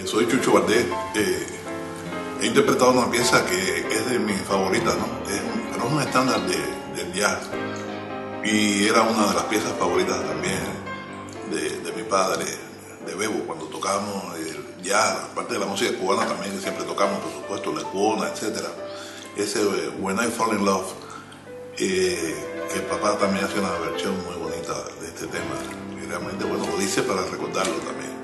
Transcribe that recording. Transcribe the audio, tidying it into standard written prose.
Soy Chucho Valdés. He interpretado una pieza que es de mis favoritas, ¿no? Pero es un estándar del jazz. Y era una de las piezas favoritas también de mi padre, de Bebo, cuando tocábamos el jazz, aparte de la música cubana también, que siempre tocamos, por supuesto, la cubana, etc. Ese When I Fall in Love, que el papá también hace una versión muy bonita de este tema. Y realmente, bueno, lo dice para recordarlo también.